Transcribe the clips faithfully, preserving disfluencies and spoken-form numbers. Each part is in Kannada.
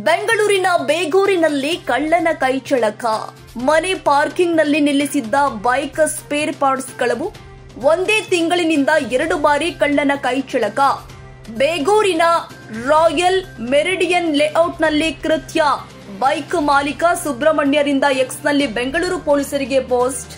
ಬೆಂಗಳೂರಿನ ಬೇಗೂರಿನಲ್ಲಿ ಕಳ್ಳನ ಕೈಚಳಕ. ಮನೆ ಪಾರ್ಕಿಂಗ್ನಲ್ಲಿ ನಿಲ್ಲಿಸಿದ್ದ ಬೈಕ್ ಸ್ಪೇರ್ ಪಾರ್ಟ್ಸ್ ಕಳವು. ಒಂದೇ ತಿಂಗಳಿನಿಂದ ಎರಡು ಬಾರಿ ಕಳ್ಳನ ಕೈಚಳಕ. ಬೇಗೂರಿನ ರಾಯಲ್ ಮೆರಿಡಿಯನ್ ಲೇಔಟ್ನಲ್ಲಿ ಕೃತ್ಯ. ಬೈಕ್ ಮಾಲೀಕ ಸುಬ್ರಹ್ಮಣ್ಯರಿಂದ ಎಕ್ಸ್ನಲ್ಲಿ ಬೆಂಗಳೂರು ಪೊಲೀಸರಿಗೆ ಪೋಸ್ಟ್.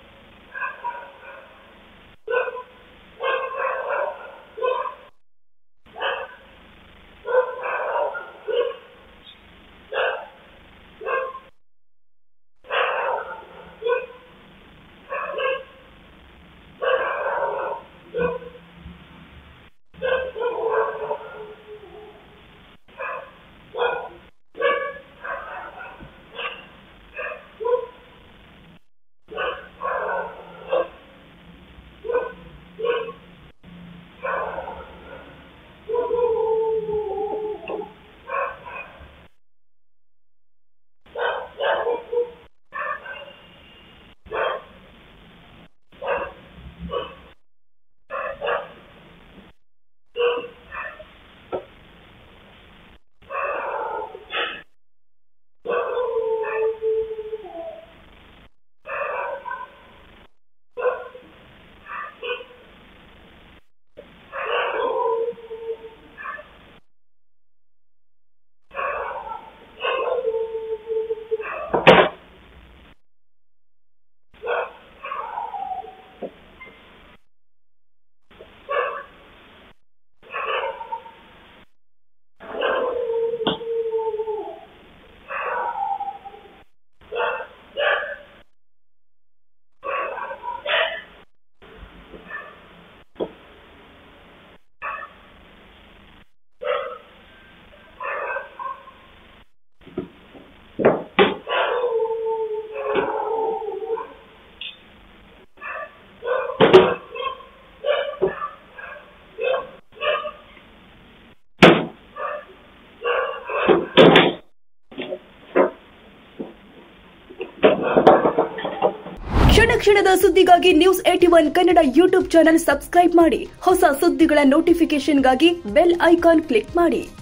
ಕ್ಷಣ ಕ್ಷಣದ ಸುದ್ದಿಗಾಗಿ news AT one Kannada YouTube channel subscribe ಮಾಡಿ. ಹೊಸ ಸುದ್ದಿಗಳ ನೋಟಿಫಿಕೇಶನ್ಗಾಗಿ ಬೆಲ್ ಐಕಾನ್ ಕ್ಲಿಕ್ ಮಾಡಿ.